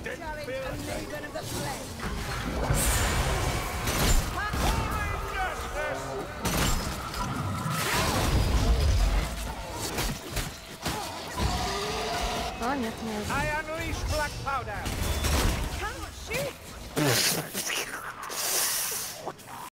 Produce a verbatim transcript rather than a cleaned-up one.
O nie, to nie jest. I unleash black powder. Cannot shoot.